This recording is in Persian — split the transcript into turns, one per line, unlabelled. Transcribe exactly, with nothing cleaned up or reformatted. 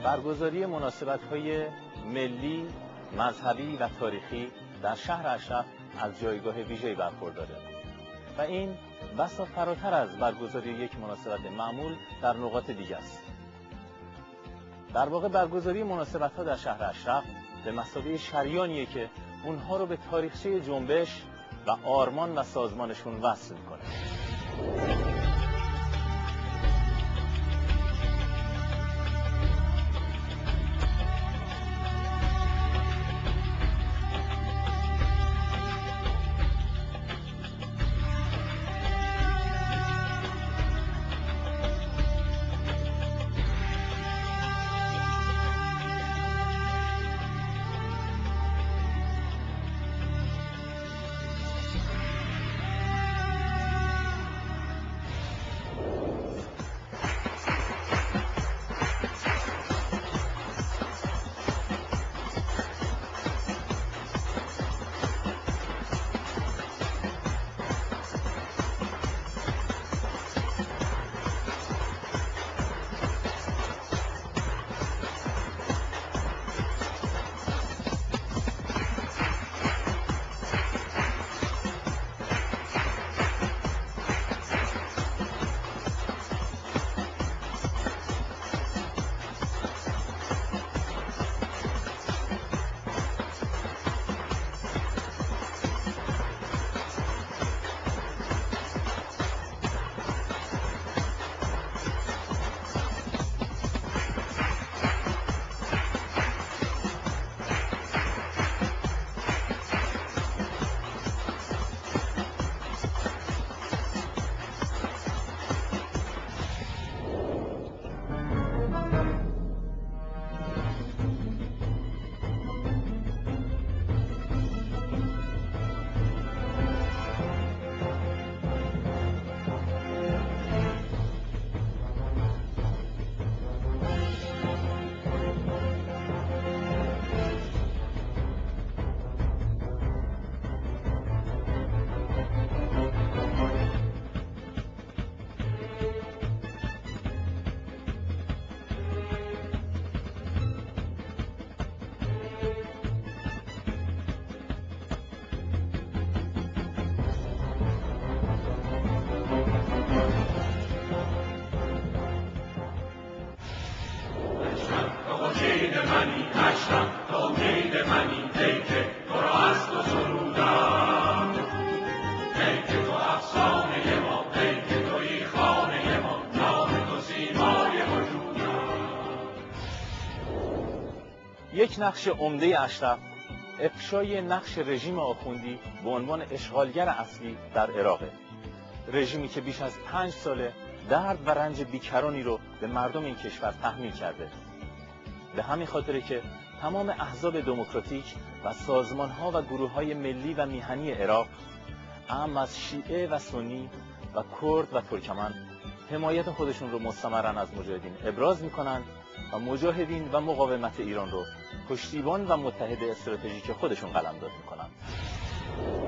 برگزاری مناسبت‌های ملی، مذهبی و تاریخی در شهر اشرف از جایگاه ویژه‌ای برخورداره و این بسا فراتر از برگزاری یک مناسبت معمول در نقاط دیگه است. در واقع برگزاری مناسبت‌ها در شهر اشرف به مثابه شریانیه که اونها رو به تاریخچه جنبش و آرمان و سازمانشون وصل می‌کنه. یک نقش عمده اشرف افشای نقش رژیم آخوندی به عنوان اشغالگر اصلی در عراقه. رژیمی که بیش از پنج ساله درد و رنج بیکرانی رو به مردم این کشور تحمیل کرده. به همین خاطره که تمام احزاب دموکراتیک و سازمان‌ها و گروه‌های ملی و میهنی عراق، اعم از شیعه و سنی و کرد و ترکمن، حمایت خودشون رو مستمراً از مجاهدین ابراز می‌کنند و مجاهدین و مقاومت ایران رو پشتیبان و متحد استراتژیک خودشون قلمداد می‌کنند.